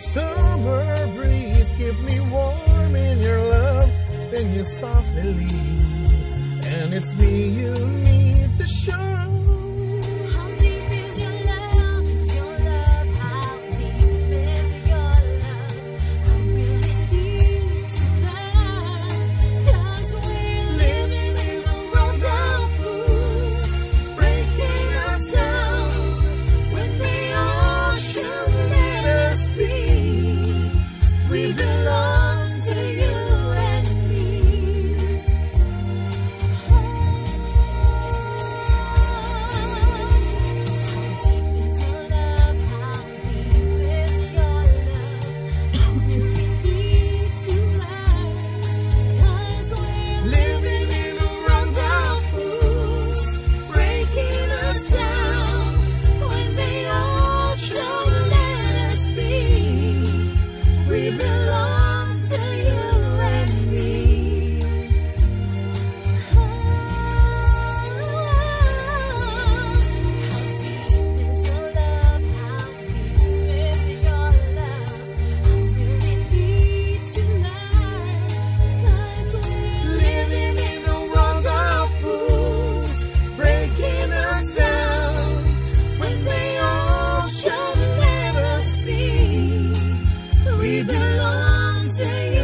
summer breeze keep me warm in your love. Then you softly leave, and it's me you need to show. How deep is your love? Is your love? How deep is your love? I really need to learn, 'cause we're living in a world of fools, breaking us down when they all should let us be. We belong to you and me. How deep is your love? How deep is your love? I really need to learn, 'cause we're living in a world of fools, breaking us down when they all should let us be. We belong to you and me. How deep is your love? How deep is your love? I really need to learn, 'cause we're living in a world of fools, breaking us down when they all should let us be. We belong to you.